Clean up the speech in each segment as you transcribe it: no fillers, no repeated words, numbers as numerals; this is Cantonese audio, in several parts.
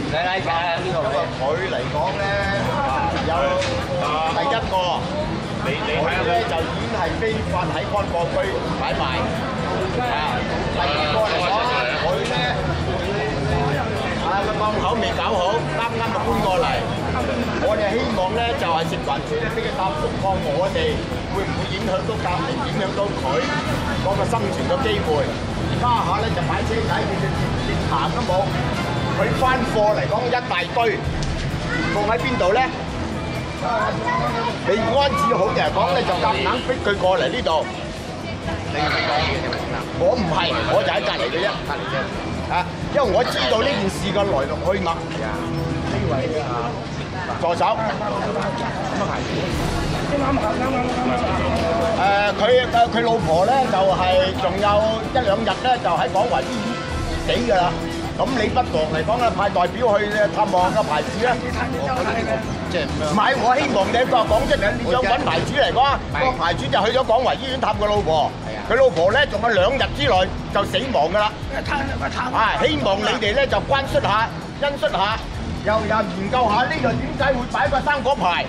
嚟㗎呢度。 佢嚟講咧，有第一個，佢咧就已經係非法喺乾貨區買賣。第二個嚟講，佢咧個檔口未搞好，啱啱就搬過嚟。我哋希望咧就係食環署咧俾佢答覆幫我哋，會唔會影響到隔離，影響到佢嗰個生存嘅機會？家下咧就擺車仔，連行都冇。佢翻貨嚟講一大堆，放喺邊度咧？未安置好嘅嚟講咧，就夾硬逼佢過嚟呢度。你係講嘢定係點啊？我唔係，我就喺隔離嘅啫。隔離啫。啊，因為我知道呢件事嘅來龍去脈。呢位助手。咁啊係。佢老婆咧就係仲有1、2日咧就喺廣華醫院死㗎啦。咁你不妨嚟講咧，派代表去探望個牌子咧。即係唔係？我希望你講出嚟，你想揾牌主嚟講，個牌主就去咗廣華醫院探佢老婆。佢老婆咧仲有2日之內就死亡㗎啦。希望你哋咧就關注下、欣恤下，又研究下呢度點解會擺個生果牌，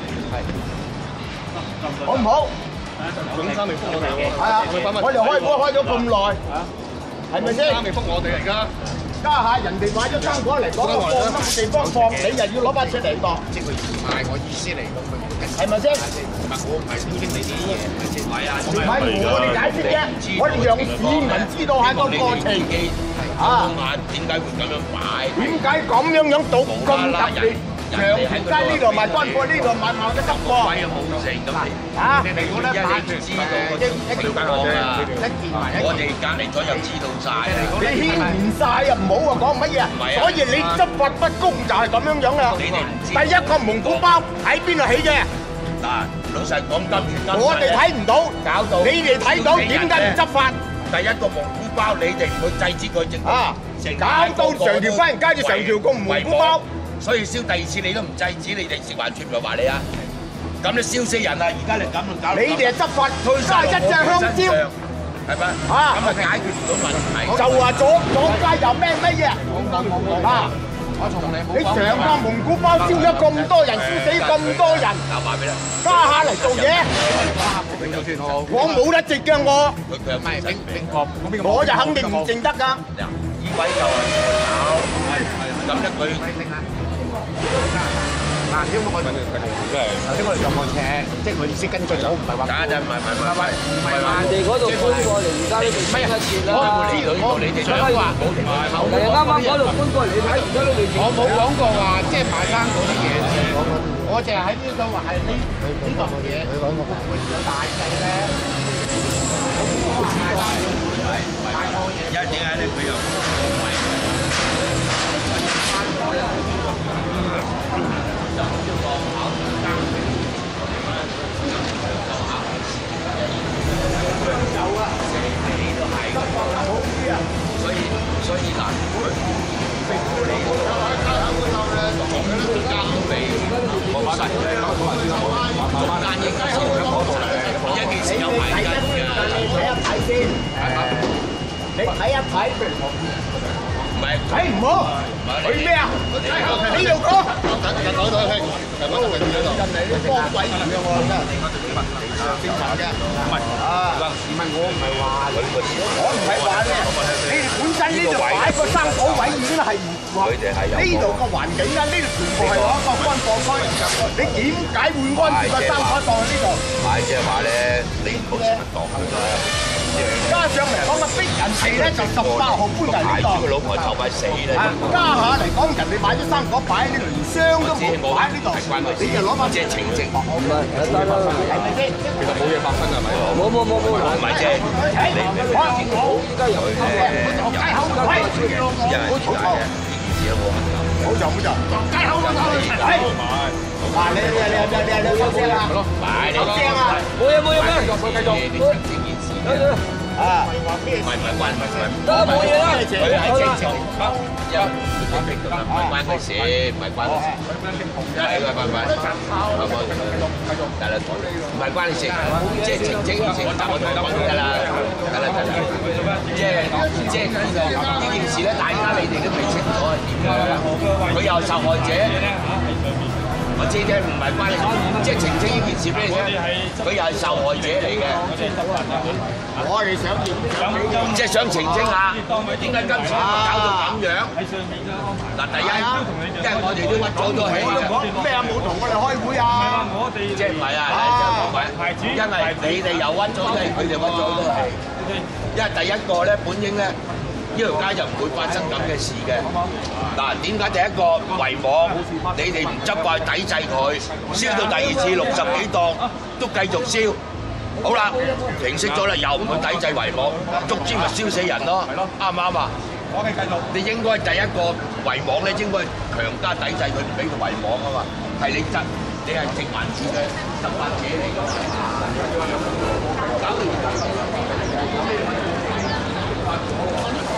好唔好？總生未覆我哋喎。係啊，我哋開會開咗咁耐，係咪先？生未覆我哋而家。家下人哋買咗生果嚟講，放乜地方放，你又要攞把尺嚟度。即係佢賣我意思嚟咁，係咪先？唔係我唔係經理啲嘢，唔係啊，唔係我哋解釋啫，我哋讓市民知道下個過程。啊，點解會咁樣擺？點解咁樣倒咁特別？長條街呢度賣乾貨，呢度賣得得喎。貴啊冇成咁嚟。嚇！你如果咧買知道個情況啊，我哋隔離咗又知道晒。你牽連晒啊！唔好啊，講乜嘢啊？所以你執法不公就係咁樣樣啦。你哋唔知。第一個蒙古包喺邊度起嘅？嗱，老實講今時今日我哋睇唔到，搞到你哋睇到，點解唔執法？第一個蒙古包你哋唔去制止佢，搞到成條花園街就成條個蒙古包。所以燒第2次你都唔制止，你哋食環署咪話你啊？咁你燒死人啦！而家你咁搞，你哋係執法，推晒一隻香蕉，係咪？咁啊解決唔到問題。就話阻街又咩嘢？啊！我從嚟冇講。你成個蒙古包燒咗咁多人，燒死咁多人，家下嚟做嘢，我冇得值嘅我。我就肯定唔淨得㗎。呢位就係搞咁一句。嗱，因為我頭先我哋上過車，即係佢意思跟進咗，唔係話。等一陣，唔係話人哋嗰度搬過嚟，而家呢邊咩一節啦？你哋想話冇停埋口？係啱啱嗰度搬過嚟，你睇而家都未。我冇講過話，即係賣生果啲嘢。我淨係喺呢度話係呢度嘅嘢。佢講過有大細咧。因為點解咧？佢又所以嗱，政府你冇法例，中間應該一件事有排緊㗎。你睇一睇先，你睇一睇，唔係睇唔好，佢咩啊？呢度講，近攞到去，近攞到榮譽度，近嚟啲幫鬼咁樣喎，真係精神嘅，唔係啊，唔係我唔係話你，我唔係話你，你哋本身呢度擺個生果位已經係唔符合呢度個環境啦，呢度全部係攞一個乾貨區，你點解會安置個生果檔喺呢度？係即係話咧，你唔好成日當佢啦。加上嚟講啊，逼人哋咧就18號搬嚟呢度。個老婆就快死啦！家下嚟講，人哋買咗生果擺喺呢度，連箱都冇擺喺呢度，你就攞翻隻澄清。唔係，得啦，係咪先？其實冇嘢發生係咪？冇，唔係啫。我依家又去街口度睇，好就街口嗰度睇。嗱，你收聲啊！買你收聲啊！冇嘢，繼續。 啊， 唔係關， 得冇嘢啦， 佢係正常，唔係關佢事，唔係關佢事，得啦，唔係關你事，即係澄清以前答我同講得啦，得啦，即係呢件事咧，大家你哋都未清楚係點㗎啦，佢又受害者。我知啫，唔係關你，即係澄清呢件事俾你聽，佢又係受害者嚟嘅。 我哋想即係想澄清下，點解今次搞到咁樣？嗱，第一，因為我哋都屈咗好多氣嘅。 咩啊？冇同我哋開會啊？ 即係唔係啊？因為你哋又屈咗氣，佢哋屈咗好多氣。因為第一個咧，本應咧。呢條街就唔會發生咁嘅事嘅。嗱，點解第一個圍網你哋唔執怪抵制佢，燒到第二次60幾檔都繼續燒？好啦，平息咗啦，又唔會抵制圍網，足之咪燒死人咯，啱唔啱啊？你應該第一個圍網咧，應該強加抵制佢，唔俾佢圍網啊嘛。係你係直環處嘅執法者嚟㗎嘛。搞掂。